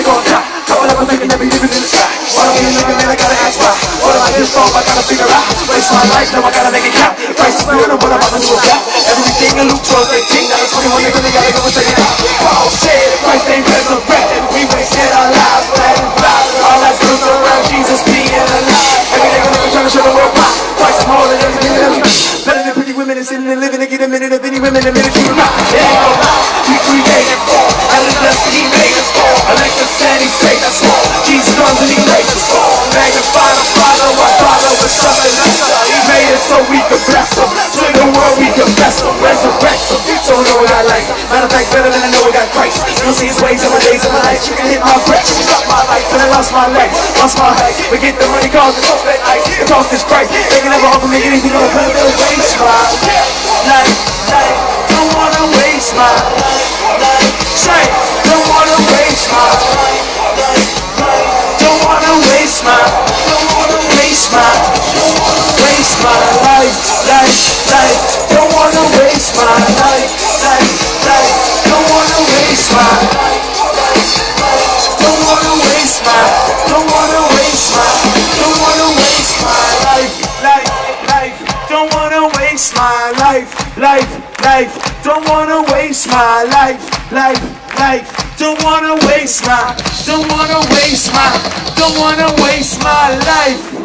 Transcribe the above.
they gon' die. Couple of them thinking they be living in the sky. Why don't we living, man, I gotta ask why. What am I here for? I gotta figure out. Waste my life, now I gotta make it count. Price is real, and what I'm about to do about. Everything in Luke 12:18. Now it's 21, they really gotta go and check it out. Paul said, Christ ain't resurrected. We wasted our lives, bad and proud. All that's built around Jesus being alive. Every day we're trying to show the world why. Christ is more than everything that we got. Better than pretty women and sitting and living and get a minute of any women a minute you rock. It ain't no lie. We created for. Out of the dust he made us for. Alexa said he saved us for. Jesus comes and he made us for. Magnify the Father, our Father was something lesser. He made us so we could bless him. To the world we confess him, resurrect him. So we know we got life. Matter of fact, better than I know we got Christ. You don't see his ways in my days of my life. You can hit my breath, you stop my life. Then I lost my legs, lost my height. We get the money, cause it's off that ice. It cost this price. They can never offer me anything on a planet that'll waste my life. Don't wanna waste my life. Say, don't wanna waste my life. Don't wanna waste my, don't wanna waste my, don't wanna waste my life. Don't wanna waste my life. Don't wanna waste my life. Don't wanna waste my, don't wanna waste my, don't wanna waste my life. Don't wanna waste my life. Don't wanna waste my life. Don't wanna waste my, don't wanna waste my, don't wanna waste my life.